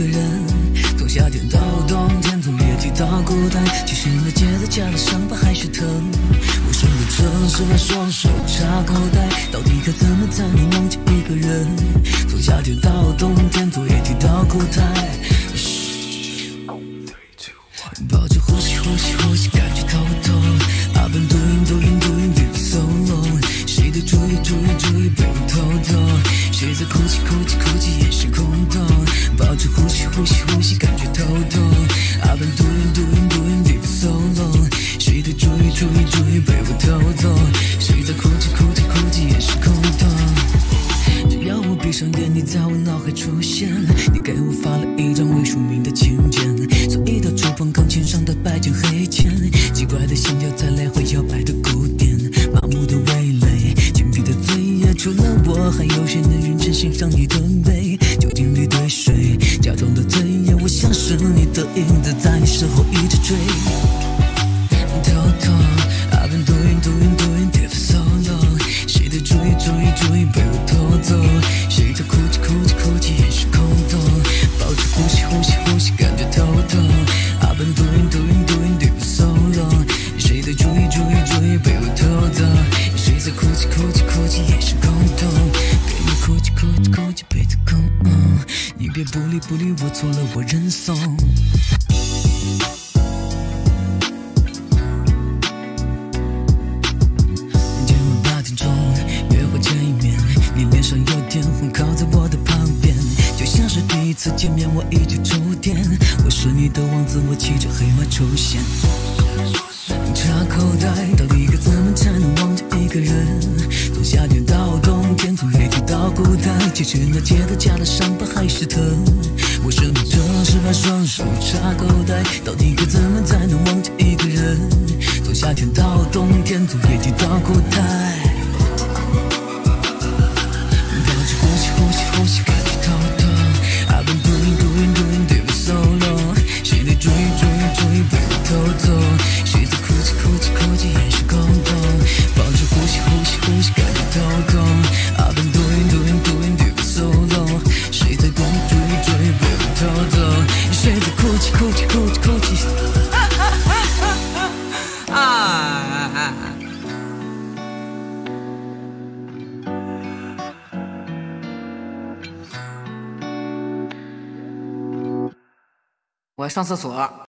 个人，从夏天到冬天，从夜季到孤单。其实那结的痂的伤疤还是疼。陌生的城市把双手插口袋，到底该怎么才能忘记一个人？从夏天到冬天，从夜季到孤单。抱着呼吸，呼吸，呼吸，感觉透不透 ？I've been doing deep so long。谁在注意，注意，注意，被我偷偷？谁在哭泣，哭泣，哭泣，眼神空洞？抱着呼吸，呼吸，呼吸，感觉透透 ？I've been doing deep so long。谁在注意，注意，注意，被我偷偷？谁在哭泣，哭泣，哭泣，眼神空洞？只要我闭上眼，你在我脑海出现。你给我发了一张未署名的请柬，随意的触碰钢琴上的白键黑键，奇怪的心跳在来回摇摆的鼓点，麻木的味蕾，紧闭的嘴也除了我，还有谁能认真欣赏你的美？酒精里兑水，假装的醉眼，我像是你的影子，在你身后一直追。偷偷 ，I've been doing deep so long。谁在注意，注意，注意，被我偷走？谁在哭泣，哭泣，哭泣，眼神空洞？抱着呼吸，呼吸，呼吸，感觉透透。I've been doing deep so long。谁在注意，注意，注意，被我偷走？谁在哭泣，哭泣，哭泣，眼神空洞？给你哭泣，哭泣，哭泣，被子空。你别不理不理，我错了，我认怂。第一次见面，我一句触电，我是你的王子，我骑着黑马出现。插口袋，到底该怎么才能忘记一个人？从夏天到冬天，从夜季到孤单，其实那结的痂的伤疤还是疼。我生命这是把双手插口袋，到底该怎么才能忘记一个人？从夏天到冬天，从夜季到孤单。抱着呼吸，呼吸，呼吸，感觉透透。I've been doing deep so long。谁在注意，注意，注意，被我偷走？谁在哭泣，哭泣，哭泣，眼神空洞？抱着呼吸，呼吸，呼吸，感觉透透。I've been doing deep so long。谁在注意，注意，注意，被我偷走？谁在哭泣，哭泣，哭泣，哭泣？我要上厕所。